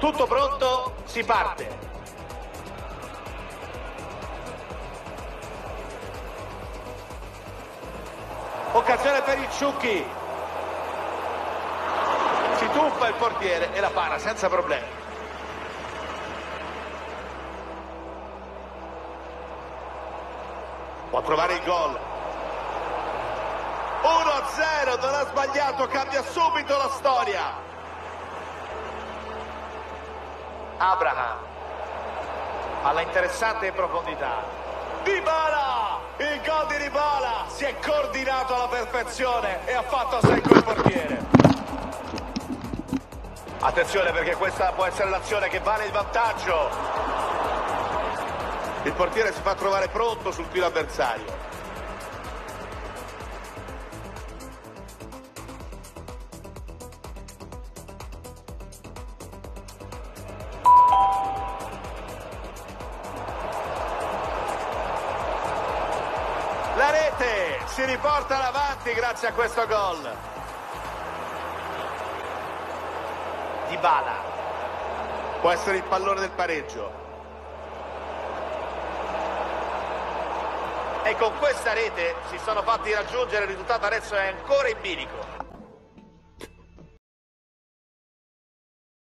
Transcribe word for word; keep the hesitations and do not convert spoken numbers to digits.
Tutto pronto, si parte. Occasione per il Ciucchi. Si tuffa il portiere e la para senza problemi. Può trovare il gol. uno a zero, non ha sbagliato, cambia subito la storia. Abraham, alla interessante profondità. Dybala, il gol di Dybala, si è coordinato alla perfezione e ha fatto a secco il portiere. Attenzione, perché questa può essere l'azione che vale il vantaggio. Il portiere si fa trovare pronto sul filo avversario. La rete si riporta avanti grazie a questo gol. Dybala. Può essere il pallone del pareggio. E con questa rete si sono fatti raggiungere il risultato, adesso è ancora in bilico.